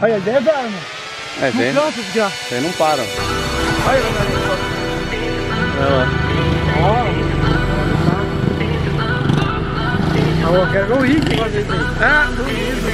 Olha, ele é velho, mano. É, vem. Não cansa, desgraça. Vocês não param. Olha, ó. Eu quero ver o Rick fazer isso aí. Ah, duvido.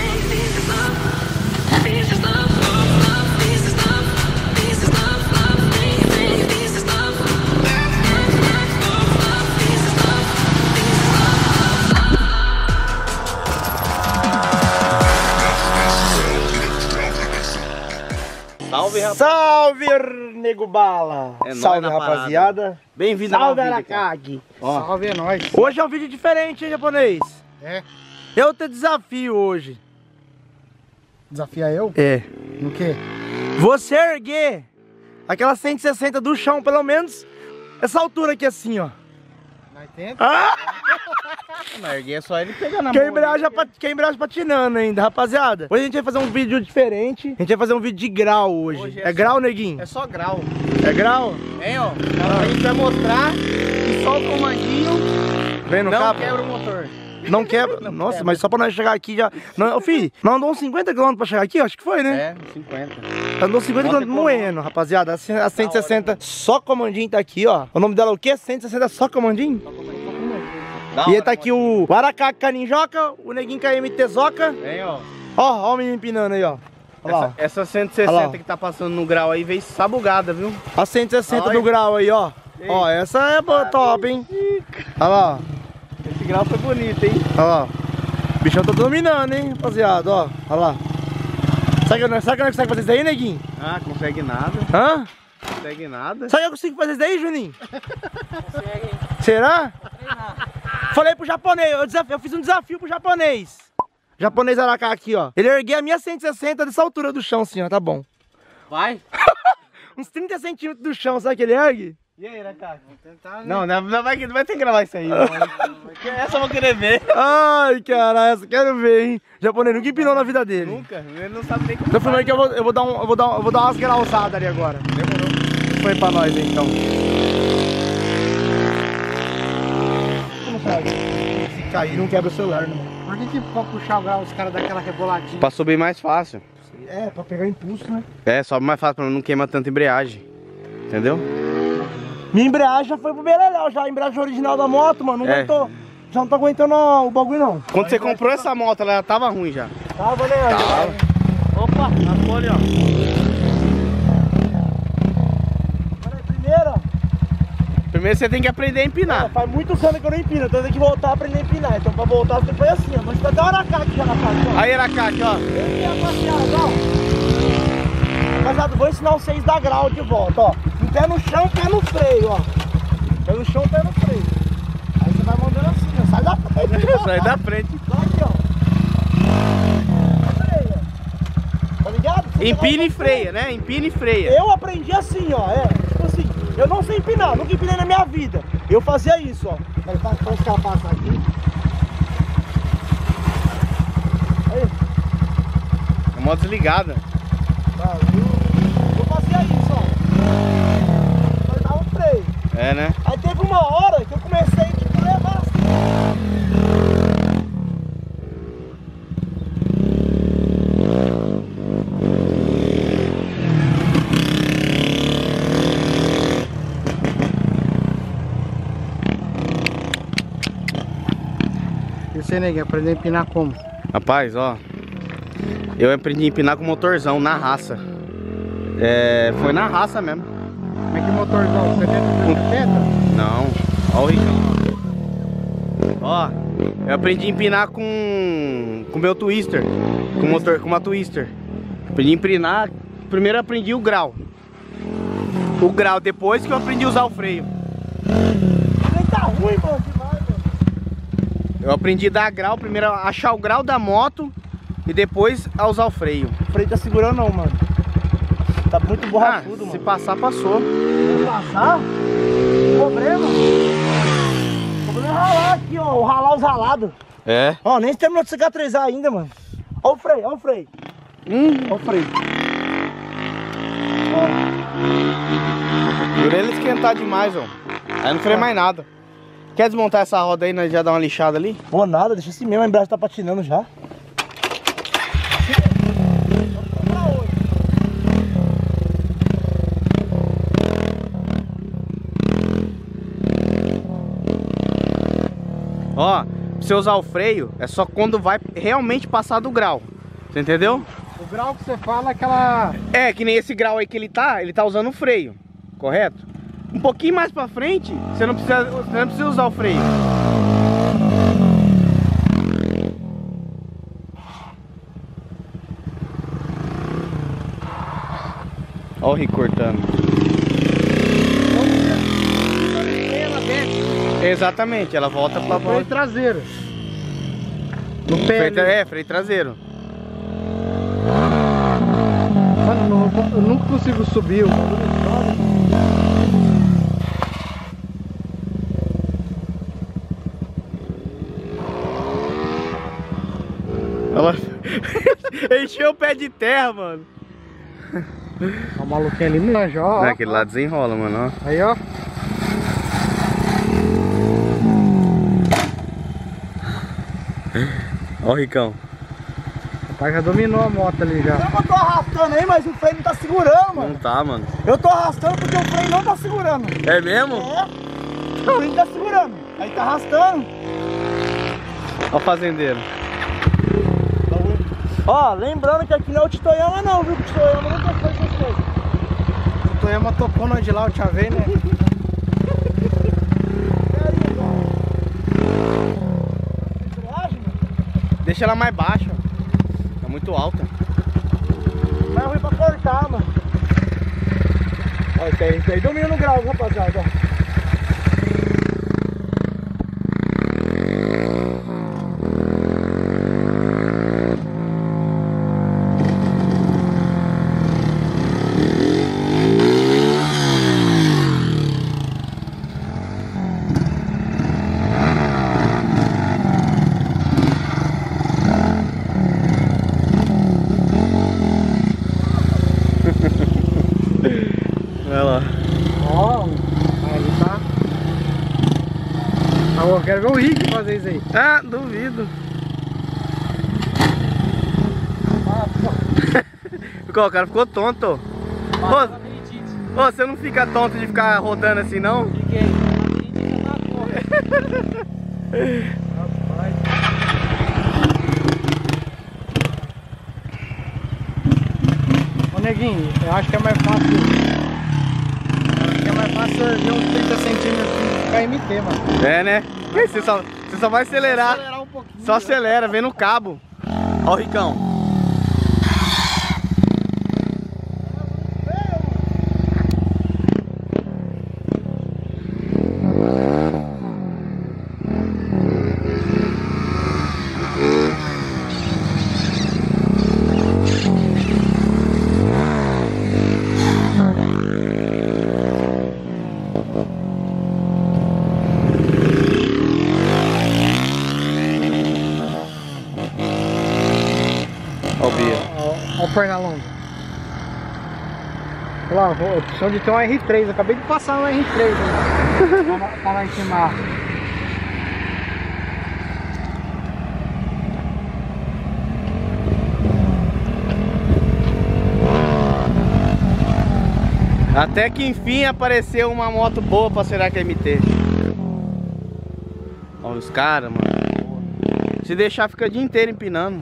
Salve, rapaz. Salve, nego bala. É nóis salve, na rapaziada. Bem-vindo ao Salve, vídeo, Aracag. Salve, é nóis. Hoje é um vídeo diferente, hein, japonês? É? Eu te desafio hoje. Desafia eu? É. No quê? Você erguer aquela 160 do chão, pelo menos essa altura aqui assim, ó. Na 80? Ah! Na erguei é só ele pegar na Que a mão. embreagem patinando ainda, rapaziada. Hoje a gente vai fazer um vídeo diferente. A gente vai fazer um vídeo de grau hoje. Hoje É grau, neguinho? É só grau. É grau? Hein, ó. A gente vai mostrar que só o comandinho Vem no não cabo? quebra o motor. Não quebra? Nossa, mas só pra nós chegar aqui já... Não, filho, nós andamos uns 50 km pra chegar aqui, acho que foi, né? É, 50. Andou 50 km moendo, rapaziada. A 160 só comandinho tá aqui, ó. O nome dela é o quê? 160 só comandinho? E aí tá aqui o Aracag Caninjoca, o neguinho KMT Zoca. Hein, ó. Ó o menino empinando aí, ó. Olha lá, Essa 160 Olha lá. que tá passando no grau aí veio sabugada, viu? ó. A 160 Olha. do grau aí, ó. Ei. Ó, essa é boa, top, hein? Olha lá, ó. Esse grau foi bonito, hein? Olha lá. O bichão tá dominando, hein, rapaziada, ó. Olha lá. Será que eu consegue fazer isso aí, neguinho? Ah, consegue nada. Hã? Consegue nada. Será que eu consigo fazer isso daí, Juninho? Será? Falei pro japonês, eu fiz um desafio pro japonês. Japonês Aracá aqui, ó. Ele ergueu a minha 160 dessa altura do chão, assim, ó, tá bom. Vai. Uns 30 centímetros do chão, sabe que ele ergue? E aí, Aracá? Vou tentar, né? Não vai ter que gravar isso aí. Essa eu vou querer ver. Ai, cara, essa quero ver, hein. Japonês nunca empinou na vida dele. Nunca, ele não sabe nem como. Então filmei que eu vou dar umas grauçadas ali agora. Demorou. Foi pra nós aí, então. Como sabe? Se cair, não quebra o celular, não. Por que pra puxar o grau os caras daquela reboladinha? Pra subir mais fácil. É, pra pegar impulso, né? É, sobe mais fácil pra não queimar tanta embreagem. Entendeu? Minha embreagem já foi pro beleléu, já a embreagem original da moto, mano, não É. aguentou. Já não tô aguentando o bagulho, não. Quando você comprou essa moto, ela já tava ruim já. Tava, né? Opa, a folha, ó. Peraí, primeiro, ó. Primeiro você tem que aprender a empinar. Faz muitos anos que eu não empino, então eu tenho que voltar a aprender a empinar. Então pra voltar você foi assim, ó. Mas tá até o Aracá aqui já na casa, ó. Aí, Aracá, aqui, ó. Esse é rapaziada, ó. Rapaziada, vou ensinar vocês da grau de volta, ó. Um pé no chão, pé no freio, ó. Pé no chão, pé no freio. Aí você vai mandando assim, ó. Sai da frente. Sai da frente. Vai aqui, ó. Freia. Tá ligado? Você Empina vai e freia, né? Empina e freia. Eu aprendi assim, ó. É, tipo assim, eu não sei empinar, nunca empinei na minha vida. Eu fazia isso, ó. Parece que ela passa aqui. Aí. A moto desligada. Eu fazia isso, ó. Vai dar um freio. É, né? Aí teve uma hora que eu comecei tipo, a levar assim. E você, neguinho, aprender a empinar como? Rapaz, ó. Eu aprendi a empinar com motorzão, na raça. É, foi na raça mesmo. Como é que motorzão? 70 por 70? Não. Ó o Ricão, ó. Ó, eu aprendi a empinar com meu twister. Com motor, com uma twister. Aprendi a empinar. Primeiro eu aprendi o grau. O grau, depois que eu aprendi a usar o freio. Nem tá ruim, mano, demais, mano. Eu aprendi a dar grau, primeiro a achar o grau da moto e depois a usar o freio. O freio tá segurando não, mano. Tá muito borrachudo, Se mano. passar, passou. Se passar, problema. O problema é ralar aqui, ó. Ralar os ralados. É. Ó, nem terminou de cicatrizar ainda, mano. Ó o freio, ó o freio. Ó o freio. Por ele esquentar demais, ó. Aí não freia mais nada. Quer desmontar essa roda aí, nós já dá uma lixada ali? Pô, nada, deixa assim mesmo, a embreagem tá patinando já. você usar o freio, é só quando vai realmente passar do grau. Você entendeu? O grau que você fala é aquela... É, que nem esse grau aí que ele tá usando o freio, correto? Um pouquinho mais pra frente, você não precisa usar o freio. Olha o Rick cortando. Exatamente, ela volta pra freio traseiro. No pé. Freio traseiro. Mano, eu nunca consigo subir o bagulho. Encheu o pé de terra, mano. O maluquinho ali no ó. Aquele lá desenrola, mano, ó. Aí, ó. Ó o Ricão. O pai já dominou a moto ali já. Eu tô arrastando aí, mas o freio não tá segurando, mano. Não tá, mano. Eu tô arrastando porque o freio não tá segurando. É mesmo? É. O freio não tá segurando. Aí tá arrastando. Ó o fazendeiro. Ó, lembrando que aqui não é o Titoyama não, viu? O Titoyama nunca fez essas coisas. O Toyama tocou nós de lá a última vez, né? Deixa ela mais baixa. Tá muito alta. Mas é ruim pra cortar, mano. Olha, tem aí domina no grau, rapaziada. Olha lá. Ó, aí tá. Ah, eu quero ver o Rick fazer isso aí. Ah, duvido. O cara ficou tonto. Ô, você não fica tonto de ficar rodando assim, não? Fiquei. Ô neguinho, eu acho que é mais fácil. Ver uns 30 centímetros de ficar MT, mano. É, né? Você só vai acelerar. Acelerar um pouquinho. Só acelera, vem no cabo. Ó o Ricão. Ó o perna longa. Olha lá, a opção de ter um R3. Eu acabei de passar um R3 ali. Pra lá em cima. Até que enfim apareceu uma moto boa pra ser que MT. Olha os caras, mano. Se deixar fica o dia inteiro empinando.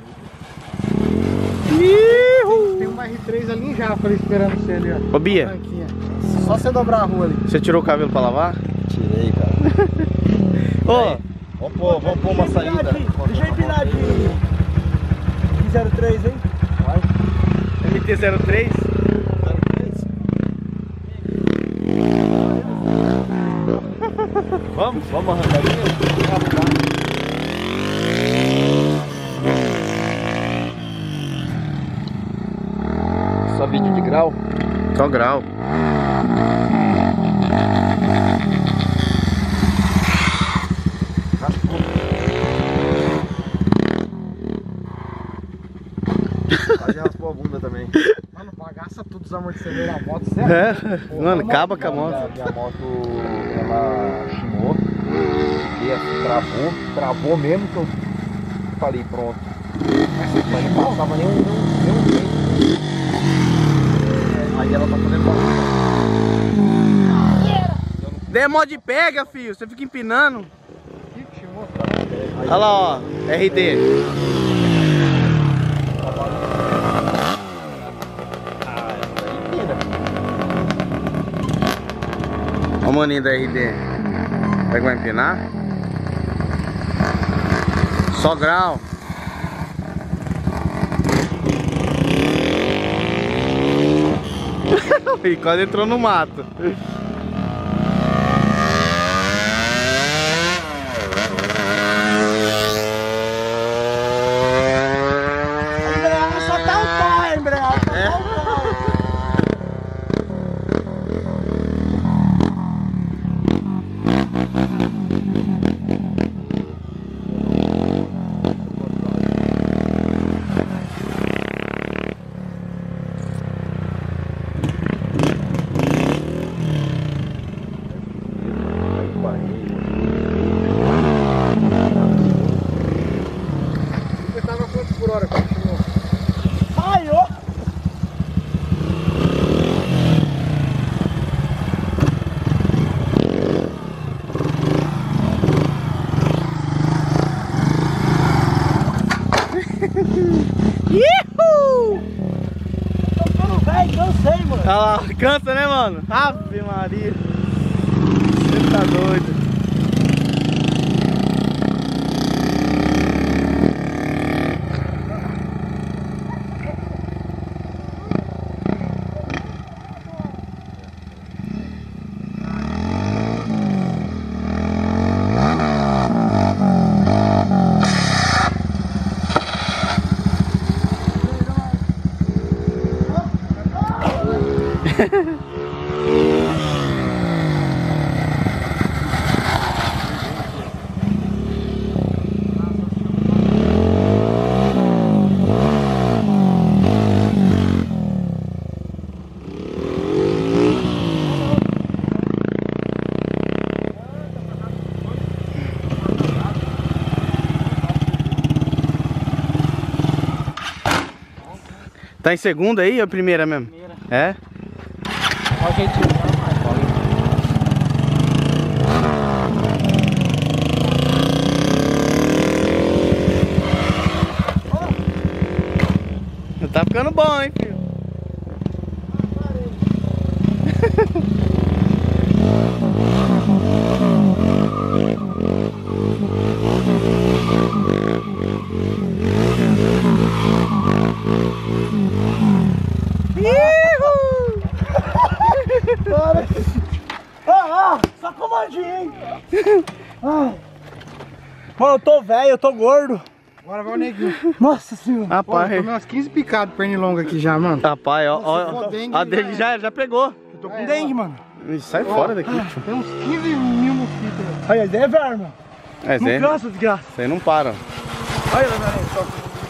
Tem uma R3 ali em Jafra esperando você ali, ó. Ô Bia, só você dobrar a rua ali. você tirou o cabelo pra lavar? Tirei, cara. Ô, Vamos pôr uma saída. Deixa eu empinar de 03, hein? MT-03? Vamos arrancar só vídeo de grau. Só grau. Já raspou a bunda também. Mano, bagaça tudo os amortecedores da moto, sério. É, mano, acaba com a moto. Minha moto, ela chimou. E assim, travou mesmo que eu falei, pronto. Mas não passava nem um tempo. Aí ela tá fazendo barulho. Demora de pega, filho. Você fica empinando. Olha lá, ó, RD. Olha o maninho da RD. Será que vai empinar? Só grau. E quase entrou no mato. Só tá o pó, embreagem. Você tava quanto por hora quando chegou? Ai, ó. Ihu! Tô ficando velho, cansei, mano. Olha lá, cansa, né, mano? Ave Maria. Você tá doido. Tá em segunda aí ou primeira mesmo? Primeira. É? Olha o jeitinho. Tá ficando bom, hein, filho? Só comandinho, hein? Ai. Mano, eu tô velho, eu tô gordo. Agora vai o neguinho. Nossa senhora. Rapaz, Tomei umas 15 picadas de pernilonga aqui já, mano. rapaz, ó, for dengue, a dele já pegou. Eu tô com dengue, mano. Sai fora daqui, tio. Tem uns 15 mil mosquitos. Né? Aí, a ideia é verme. É, Não Zé, cansa, desgraça. você não para. Olha, só.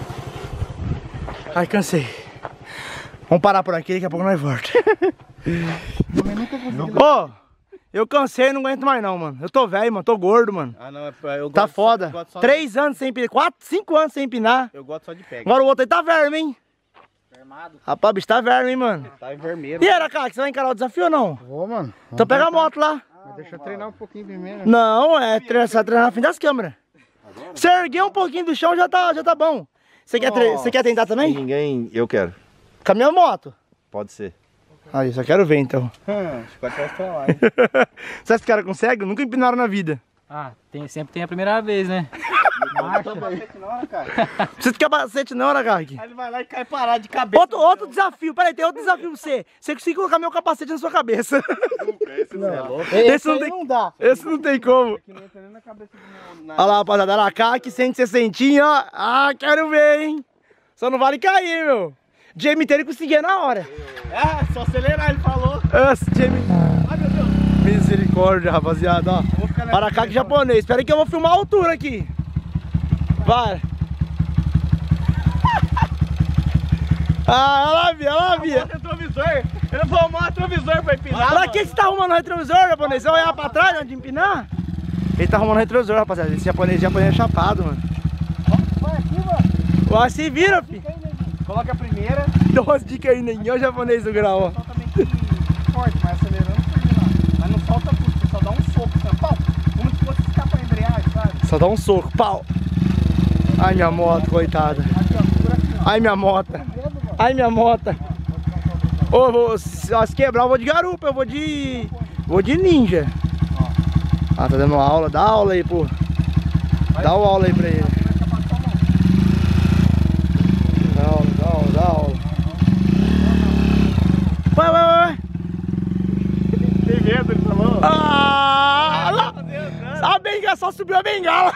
Ai, cansei. Vamos parar por aqui, daqui a pouco nós volta. Também nunca consegui. Ô, eu cansei, não aguento mais não, mano. Eu tô velho, mano, tô gordo, mano. Ah, não, eu Tá foda. 3 anos sem empinar, 4, 5 anos sem empinar. Eu gosto só de pega. Agora o outro aí tá verme, hein? Vermado. Rapaz, o bicho tá verme, hein, mano. Tá em vermelho. E era, cara, que você vai encarar o desafio ou não? Vou, mano. Então pega a moto lá. Mas deixa eu treinar um pouquinho primeiro. Não, você vai treinar na frente das câmeras. Você erguer um pouquinho do chão já tá bom. Você quer tentar também? Ninguém, eu quero. Com a minha moto. Pode ser. Aí, só quero ver então. Pode mostrar lá, hein? Você acha que os caras conseguem? Nunca empinaram na vida. Ah, sempre tem a primeira vez, né? Precisa de capacete não, Aragaki. Aí ele vai lá e cai parado de cabeça. Outro desafio, peraí, tem outro desafio pra você. Você conseguir colocar meu capacete na sua cabeça. Esse não tem, não dá. esse não tem como. Olha lá, rapaziada, Aragaki, 160, ó. Ah, quero ver, hein. Só não vale cair, meu. Jamie inteiro conseguia na hora. É, só acelerar, ele falou. Nossa, Jamie. Ai, meu Deus. Misericórdia, rapaziada, ó. Aragaki japonês. Espera aí que eu vou filmar a altura aqui. Vai. Ah, olha lá, Bia, olha lá, Bia. Retrovisor. Ele falou o retrovisor pra empinar. Pra que você tá arrumando o retrovisor, japonês? Você vai olhar pra trás antes de empinar? Ele tá arrumando o retrovisor, rapaziada. Esse japonês é chapado, mano. Vai aqui, mano. Ó, se vira, fi. Coloca a primeira. Dá umas dicas aí, nem é o japonês do grau, ó. Solta meio que forte, mas acelerando não termina. Mas não solta tudo, você só dá um soco, assim, pau. Como se fosse escapar a embreagem, sabe? Só dá um soco, pau. Ai, minha moto, coitada. Ai, minha moto. Ai, minha moto. Ô, se quebrar eu vou de garupa, eu vou de ninja. Ah, tá dando aula, dá aula aí, pô. Dá aula aí pra ele. Dá aula. Vai. Tem medo, ele falou. A bengala, só subiu a bengala.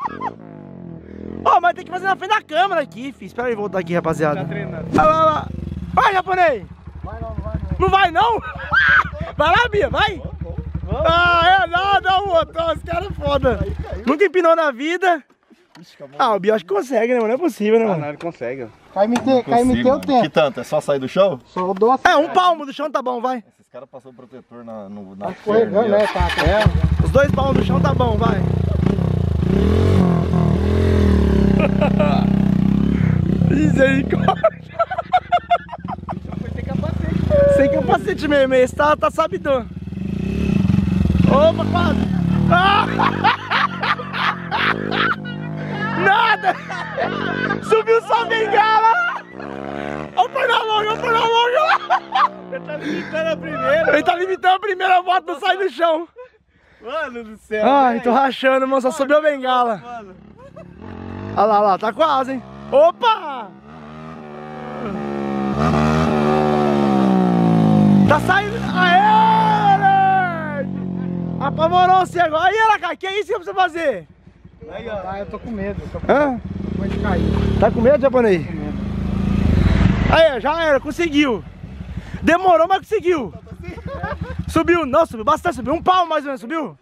Ó, mas tem que fazer na frente da câmera aqui, filho. Espera aí, voltar aqui, rapaziada. Tá treinando. Vai lá. Vai, japonês. Não vai, não? Vai lá, Bia, vai. Não, motor, esse cara é foda. Nunca empinou na vida. O Bia acho que consegue, né, mano? Não é possível, né, mano? Não, ele consegue. KMT o tempo. Que tanto? É só sair do chão? Só dou É, um palmo do chão tá bom, vai. Esses caras passaram o protetor na escorregando, né? Tá. Os 2 palmos do chão tá bom, vai. Misericórdia. Sem capacete mesmo, esse tá sabidão. Opa, quase. Nada! Subiu só a bengala! Olha o perna longa! Ele tá limitando a primeira. Ele tá limitando a primeira moto, não sai do chão. Mano do céu. Ai, tô rachando, irmão, só subiu a bengala. Mano. Olha lá, tá quase, hein? Opa! Tá saindo. Aê, moleque! Apavorou-se agora. Aí, Alacai, que é isso que eu preciso fazer? Eu tô com medo. Hã? Pode cair. Tá com medo, japonês? Aí, já era, conseguiu. Demorou, mas conseguiu. Subiu, não, subiu bastante, subiu um palmo mais ou menos, subiu?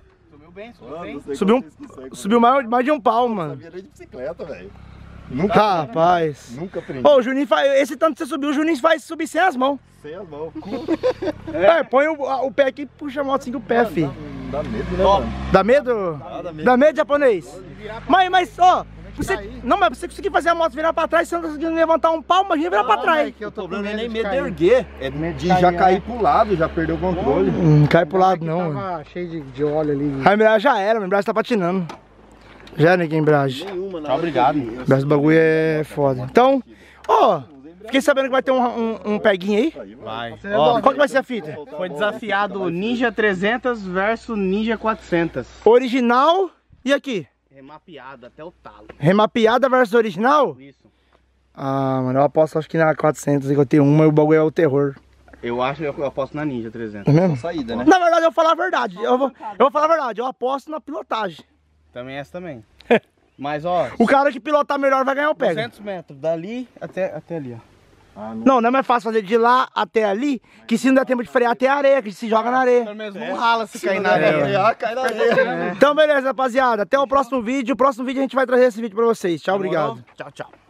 Subiu mais de um palmo, mano. Sabia nem de bicicleta, velho. Rapaz. Nunca aprendi. Ô, o Juninho faz. Esse tanto que você subiu, o Juninho faz subir sem as mãos. Sem as mãos. Põe o pé aqui e puxa a moto assim com o pé, filho. Dá medo, né, mano? Dá medo? Dá medo, japonês? Mas, ó. Não, mas você conseguir fazer a moto virar pra trás, você não tá conseguindo levantar um palmo, imagina virar pra trás. O problema não é nem medo de erguer, é de já cair pro lado, já perdeu o controle. Não cai pro lado, não. Tava cheio de óleo ali. A embreagem já era, a embreagem tá patinando. Já era aqui a embreagem. Tchau, obrigado. Esse bagulho é foda. Então, ó, fiquei sabendo que vai ter um peguinho aí. Vai. Ó, qual que vai ser a fita? Foi desafiado Ninja 300 versus Ninja 400. Original e aqui? Remapeado até o talo. Remapeada versus original? Isso. Ah, mano, eu aposto acho que na 400 que eu tenho uma e o bagulho é o terror. Eu acho que eu aposto na Ninja 300. É mesmo? Saída, né? Na verdade, eu vou falar a verdade. Eu vou falar a verdade, eu aposto na pilotagem. Também essa também. Mas ó, O cara que pilotar melhor vai ganhar o pega. 200 metros, dali até ali, ó. Não é mais fácil fazer de lá até ali, que se não der tempo de frear até a areia, que se joga na areia. Pelo menos não rala se cair na areia. Cai na areia. Então beleza, rapaziada, até o próximo vídeo. O próximo vídeo a gente vai trazer esse vídeo pra vocês. Tchau, obrigado. Tchau, tchau.